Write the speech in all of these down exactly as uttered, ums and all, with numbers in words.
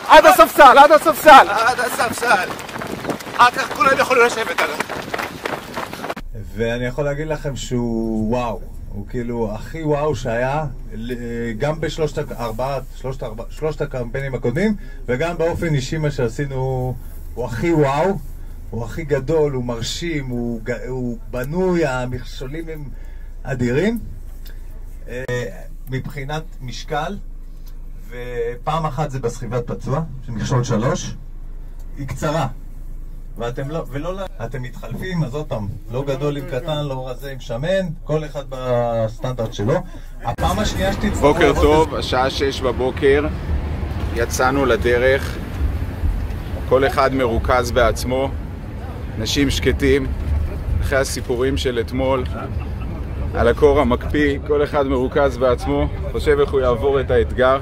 עד הספסל, עד הספסל. עד הספסל. אחר כך כולם יכולים לשבת עליו. ואני יכול להגיד לכם שהוא וואו. הוא כאילו הכי וואו שהיה, גם בשלושת ארבעת, שלושת, ארבע, שלושת הקמפיינים הקודמים, וגם באופן אישי מה שעשינו, הוא הכי וואו, הוא הכי גדול, הוא מרשים, הוא, הוא בנוי, המכשולים הם אדירים. מבחינת משקל, ופעם אחת זה בסחיבת פצוע, שמכשול שלוש, היא קצרה. ואתם לא, ולא, אתם מתחלפים, אז אותם, לא גדול עם קטן, לא רזה עם שמן, כל אחד בסטנדרט שלו. הפעם השנייה שתצטרכו... בוקר טוב, השעה שש בבוקר, יצאנו לדרך, כל אחד מרוכז בעצמו, אנשים שקטים, אחרי הסיפורים של אתמול, על הקור המקפיא, כל אחד מרוכז בעצמו, חושב איך הוא יעבור את האתגר.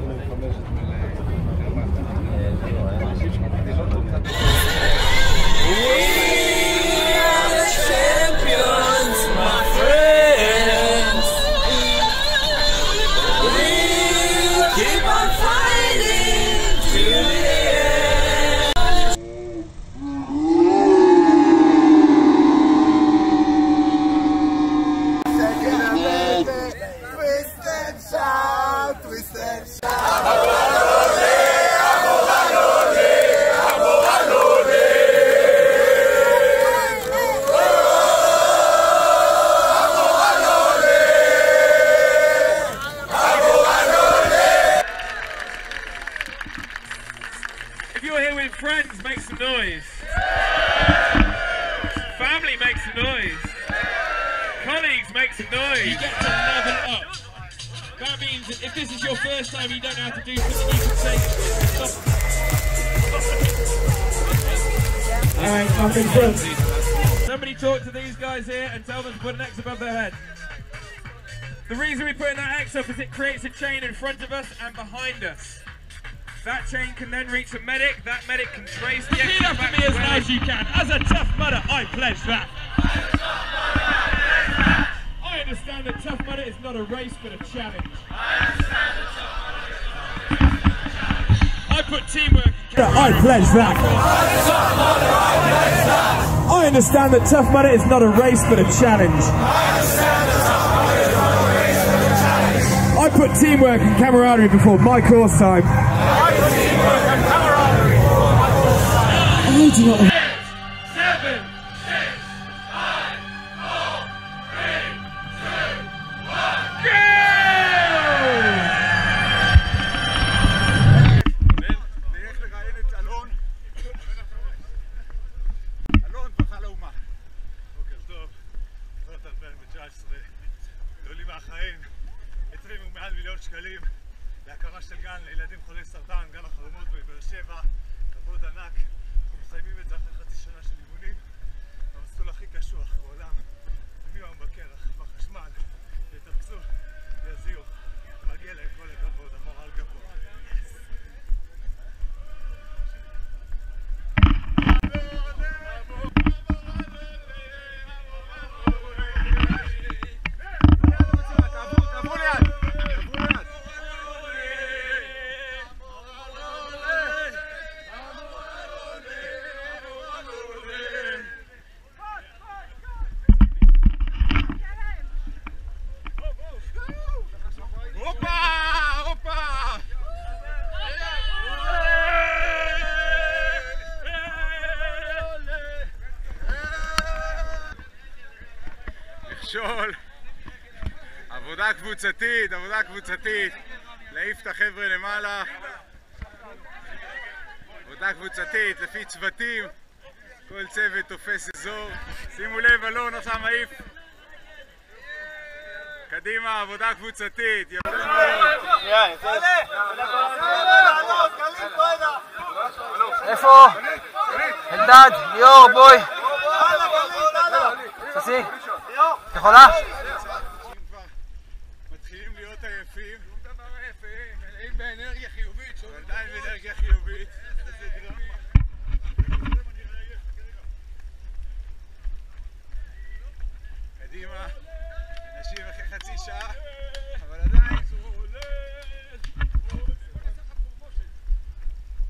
If you're here with friends, make some noise. Family, make some noise. Colleagues, make some noise. You get to level up. That means that if this is your first time, you don't know how to do something, you can say stop. Alright, I'm in front. Somebody talk to these guys here and tell them to put an X above their head. The reason we're putting that X up is it creates a chain in front of us and behind us. That chain can then reach a medic, that medic can trace the X back for me as loud as you can. As a Tough Mudder, I pledge that. I understand that Tough Mudder is not a race but a challenge. I put teamwork in I pledge that. I understand that Tough Mudder is not a race but a challenge. I put teamwork and camaraderie before my course time. I do not... Seven, six, five, four, three, two, one, go! נלך לראיין את אלון. אלון, ברכה לאומה. בוקר טוב, זאת אלפיים תשע עשרה. גדולים מהחיים. התרימו מעל מיליון שקלים להקמה של גן לילדים חולי סרטן, גן החלומות בבאר שבע. כבוד ענק. אנחנו מסיימים את זה אחרי חצי שנה של אימונים במסלול הכי קשוח בעולם. מיום בקרח, בחשמל, יתרפסו, יזיעו. מגיע להם כל הכבוד, המורל גבוה. מכשול, עבודה קבוצתית, עבודה קבוצתית, להעיף את החבר'ה למעלה, עבודה קבוצתית לפי צוותים, כל צוות תופס אזור, שימו לב אלון עכשיו מעיף, קדימה, עבודה קבוצתית, יפה מאוד. איפה? אלדד, ליאור, בואי. ססי, את יכולה? מתחילים להיות עייפים, מלאים באנרגיה חיובית, עדיין באנרגיה חיובית. קדימה, אנשים אחרי חצי שעה, אבל עדיין זה הולך.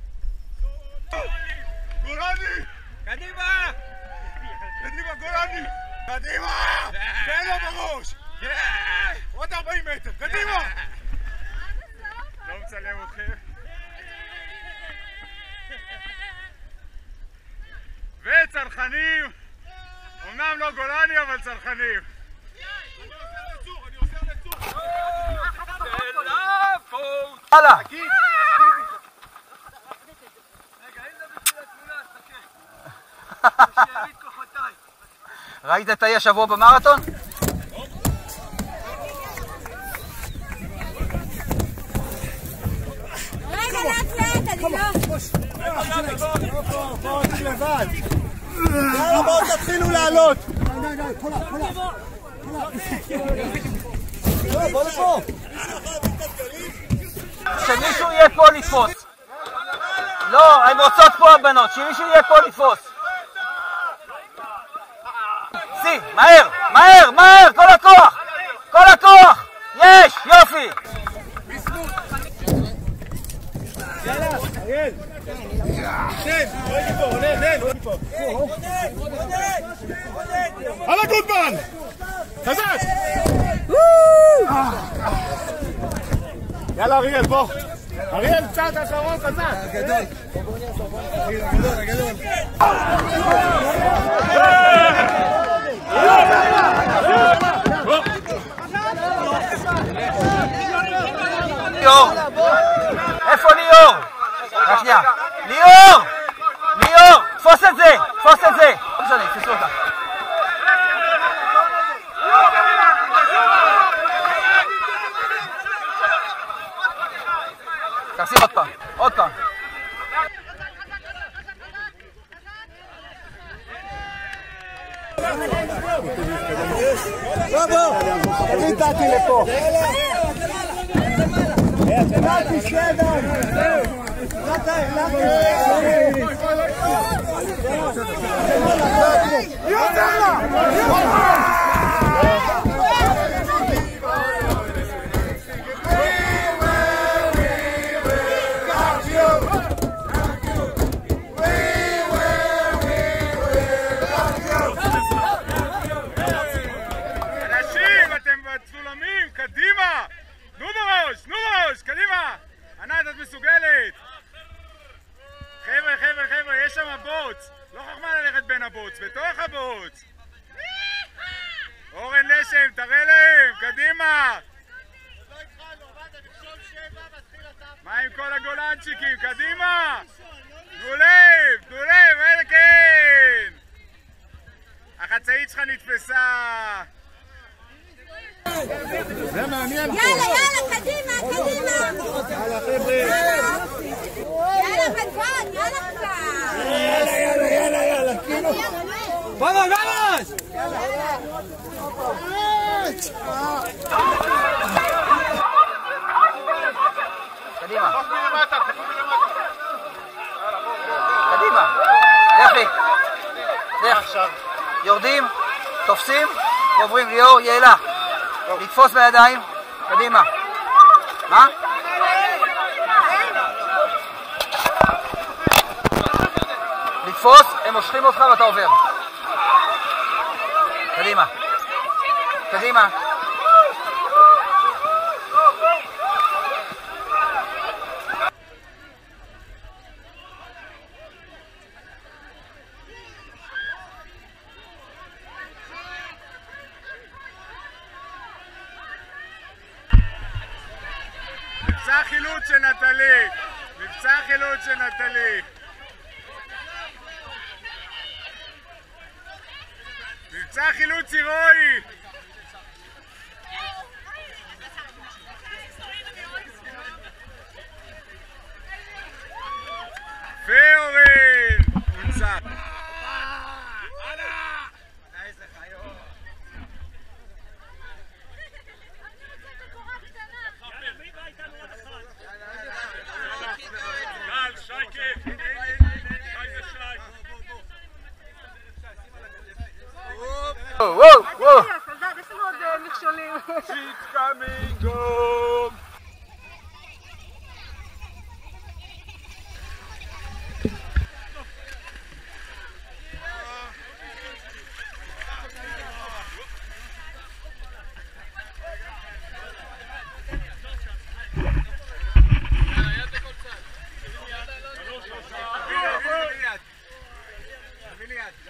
קדימה! תן לו בראש! עוד ארבעים מטר, קדימה! לא מצלם אתכם. וצרכנים, אמנם לא גולני אבל צרכנים. אני עושה לצור, אני עושה לצור. הלאה! ראית את האי השבוע במרתון? רגע, לאט לאט, אני לא... בואו תהי לבד. יאללה, בואו תתחילו לעלות. בואו לפה. שמישהו יהיה פה לתפוס. לא, הן רוצות פה הבנות, שמישהו יהיה פה לתפוס. סי, מהר, מהר, מהר, כל הכוח! כל הכוח! יש, יופי! יאללה, אריאל! נד, בואי פה, נד, נד! הלאה גוטמן! חזק! יאללה אריאל, בוא! אריאל, קצת אחרון חזק! הגדול! הגדול, הגדול! ליאור! איפה ליאור? רק שנייה. ליאור! ליאור! תפוס את זה! תפוס את זה! לא משנה, תפסו אותה. תעשי עוד פעם. עוד פעם. בוא בוא! תביא תתי לפה! תתי שדם! בתוך הבוץ! אורן לשם, תראה להם! קדימה! עוד לא התחלנו, עבדת, נכשול שבע, מתחיל אתה... מה עם כל הגולנצ'יקים? קדימה! תנו לב! תנו לב! אלה כן! החצאית שלך נתפסה! זה מעניין פה! יאללה, יאללה, קדימה, קדימה! יאללה, חבר'ה! יאללה, בנבון, יאללה כבר! יאללה, יאללה, יאללה, יאללה! vamos, vamos! קדימה. קדימה. יפי. עכשיו. יורדים, תופסים, ועוברים. ליאור, יעלה. לתפוס בידיים. קדימה. מה? לתפוס, הם מושכים אותך ואתה עובר. קדימה. קדימה. מבצע חילוץ של נטלי. מבצע חילוץ של נטלי. מבצע חילוץ הירואי! ואורן! הונצח! איזה חיות! גל, שייקה! איזה שייק! וואו, וואו! יש לנו עוד מכשולים. She's coming home!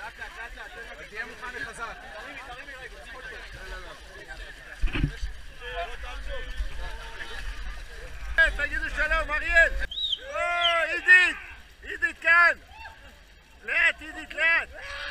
תהיה מוכן לחזק. תגידו שלום, אריאל! או, עידית! עידית כאן! לאט, עידית, לאט!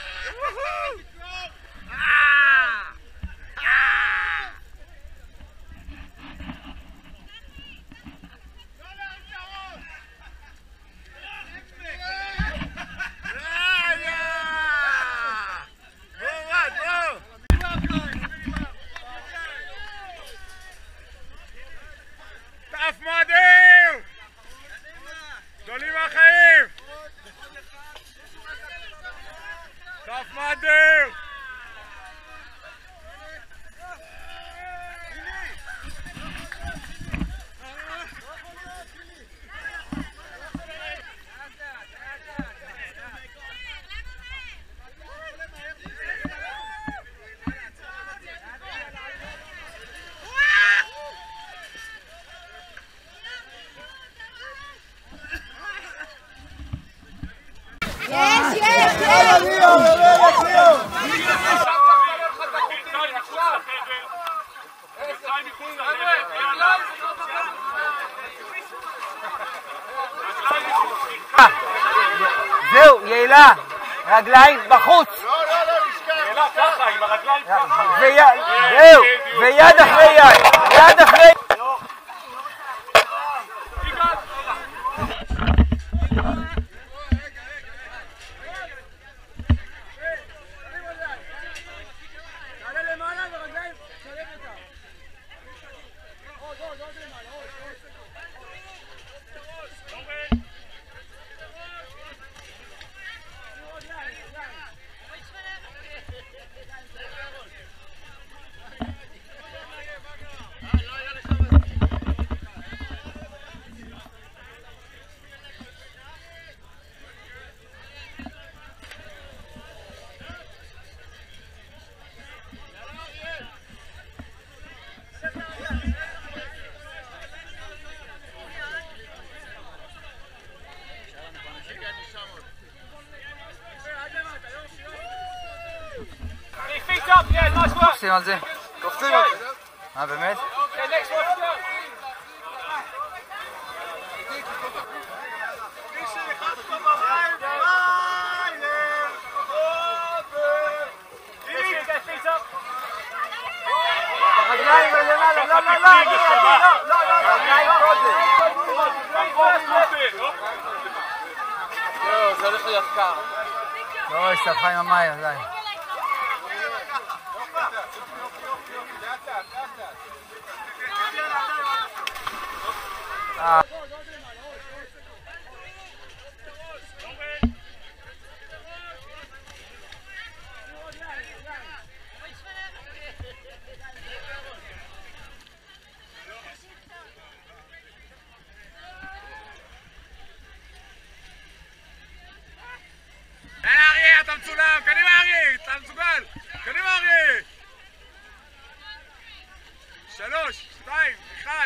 גדולים מהחיים! טוב מאדר! יש, יש, יש! ליאור, ליאור, ליאור! זהו, יעילה, רגליים בחוץ. לא, לא, לא, נשכח. יעילה ככה, עם הרגליים ככה. זהו, ויד אחרי יד, יד אחרי יד. קופצים על זה? קופצים על זה. אה, באמת? רגליים למעלה, לא, לא, לא, לא, רגליים לא, זה הולך להיות קר. לא, הסתבכה עם המים, עדיין. אריה, אתה מצולם! קדימה אריה! אתה מסוגל! קדימה אריה! שלוש, שתיים, אחד!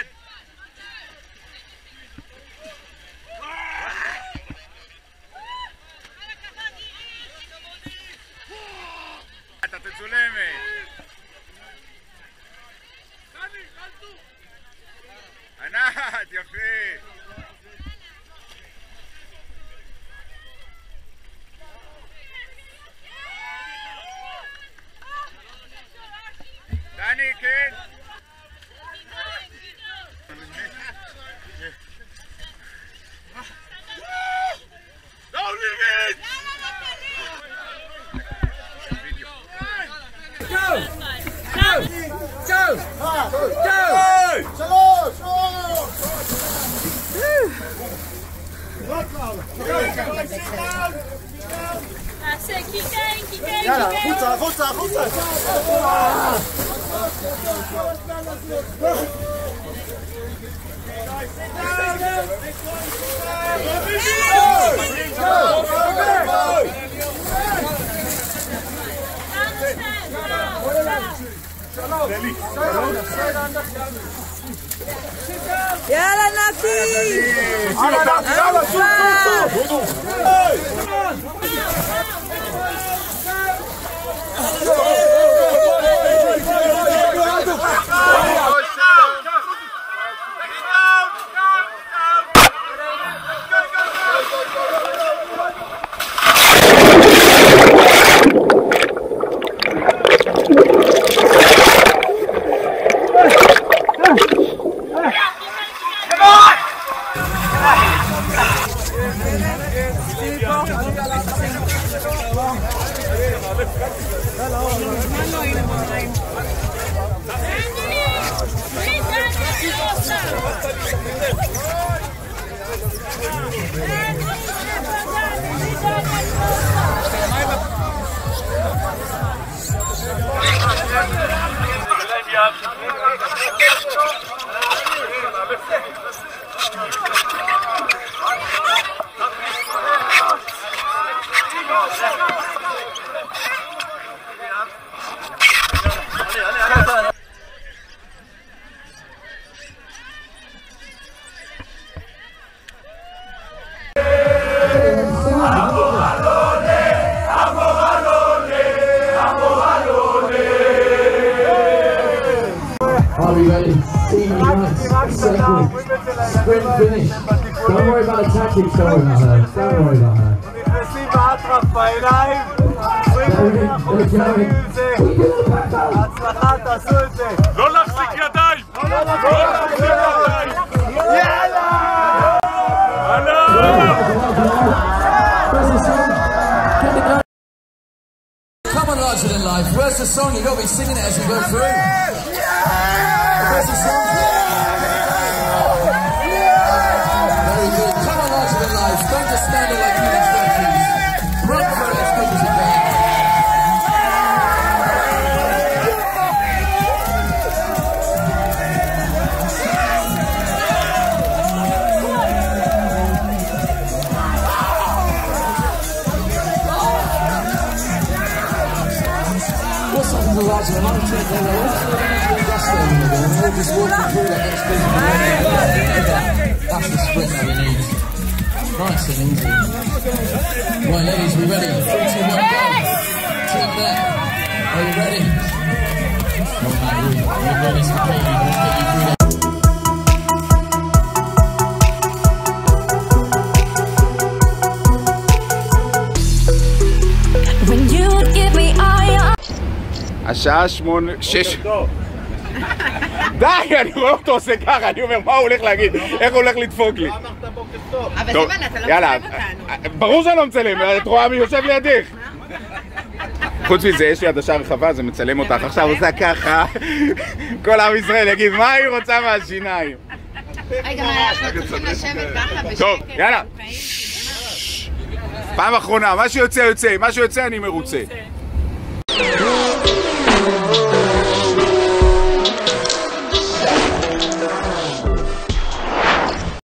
אתה תצולמת! ענת, יפה! דני, כן? לא נראה! תעשה קיקן, קיקן, יאללה, קיקן. החוצה, החוצה, החוצה! יאללה נקי! יאללה, שוב, שוב, שוב! Are we ready? Team units, circle, sprint finish. Don't worry about the tactics, don't worry about her. Don't worry about her. נכנסים באטרף בעיניים, ההצלחה, תעשו את זה. לא להחזיק ידיים! לא להחזיק ידיים! יאללה! Come on, larger than life. Where's the song? You got to be singing it as you go through. Where's the song? Very good. Come on, larger than life. Don't just stand there like human statues. Run for it as quick as you can. What's up with the larger than life? They're all just walking through that next bit. That's the sprint that we need. Nice and easy. Right, ladies, we ready? Three, two, one, go. Team there. Are you ready? Oh man, we're ready to play. Let's get you through that. When you give me all your השעה שמונה... שש... די, אני רואה אותו עושה ככה, אני אומר, מה הוא הולך להגיד? איך הוא הולך לדפוק לי? אבל סימן, אתה לא מצלם אותנו. ברור שאני לא מצלם, את רואה מי יושב לידך. חוץ מזה, יש לי עדשה רחבה, זה מצלם אותך. עכשיו עושה ככה, כל עם ישראל יגיד, מה היא רוצה מהשיניים? רגע, אנחנו צריכים לשבת ככה בשקט. טוב, יאללה. פעם אחרונה, מה שיוצא יוצא, מה שיוצא אני מרוצה.